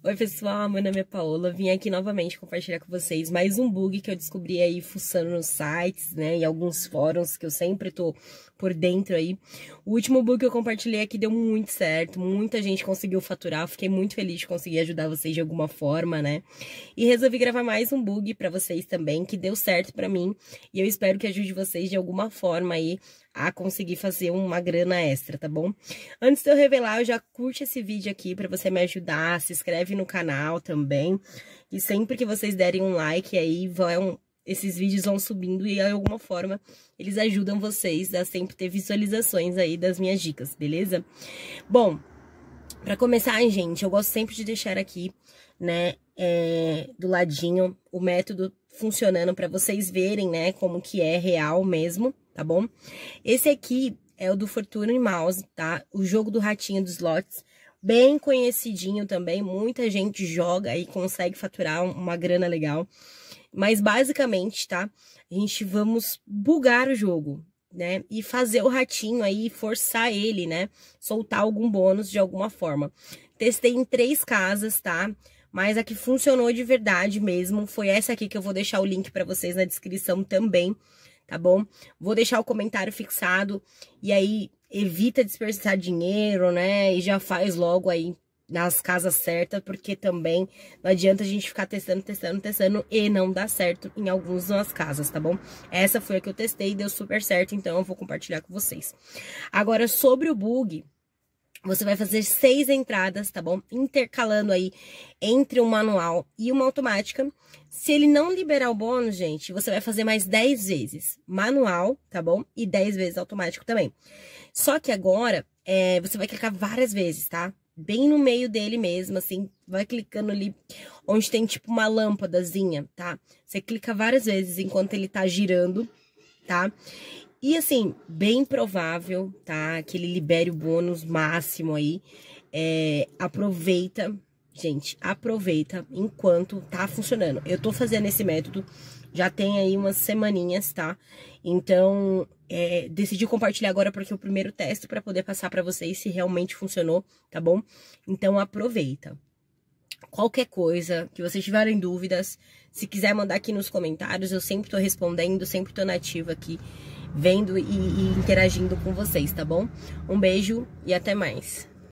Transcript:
Oi pessoal, meu nome é Paola, vim aqui novamente compartilhar com vocês mais um bug que eu descobri aí fuçando nos sites, né, e alguns fóruns que eu sempre tô por dentro aí. O último bug que eu compartilhei aqui deu muito certo, muita gente conseguiu faturar, eu fiquei muito feliz de conseguir ajudar vocês de alguma forma, né. E resolvi gravar mais um bug pra vocês também, que deu certo pra mim, e eu espero que ajude vocês de alguma forma aí a conseguir fazer uma grana extra, tá bom? Antes de eu revelar, eu já curte esse vídeo aqui pra você me ajudar, se inscreve no canal também, e sempre que vocês derem um like aí, esses vídeos vão subindo e de alguma forma eles ajudam vocês a sempre ter visualizações aí das minhas dicas, beleza? Bom, pra começar, gente, eu gosto sempre de deixar aqui, né, do ladinho o método funcionando pra vocês verem, né, como que é real mesmo, tá bom? Esse aqui é o do Fortune Mouse, tá? O jogo do ratinho dos slots, bem conhecidinho também, muita gente joga e consegue faturar uma grana legal. Mas basicamente, tá? A gente vamos bugar o jogo, né? E fazer o ratinho aí, forçar ele, né? Soltar algum bônus de alguma forma. Testei em 3 casas, tá? Mas a que funcionou de verdade mesmo foi essa aqui, que eu vou deixar o link pra vocês na descrição também, tá bom? Vou deixar o comentário fixado e aí evita desperdiçar dinheiro, né? E já faz logo aí nas casas certas, porque também não adianta a gente ficar testando e não dá certo em algumas casas, tá bom? Essa foi a que eu testei e deu super certo, então eu vou compartilhar com vocês. Agora, sobre o bug, você vai fazer 6 entradas, tá bom? Intercalando aí entre um manual e uma automática. Se ele não liberar o bônus, gente, você vai fazer mais 10 vezes manual, tá bom? E 10 vezes automático também. Só que agora, você vai clicar várias vezes, tá? Bem no meio dele mesmo, assim, vai clicando ali onde tem tipo uma lâmpadazinha, tá? Você clica várias vezes enquanto ele tá girando, tá? E assim, bem provável, tá? Que ele libere o bônus máximo aí. Aproveita, gente, aproveita enquanto tá funcionando. Eu tô fazendo esse método, já tem aí umas semaninhas, tá? Então, decidi compartilhar agora porque é o primeiro teste pra poder passar pra vocês se realmente funcionou, tá bom? Então, aproveita. Qualquer coisa que vocês tiverem dúvidas, se quiser mandar aqui nos comentários, eu sempre tô respondendo, sempre tô nativa aqui, vendo e interagindo com vocês, tá bom? Um beijo e até mais!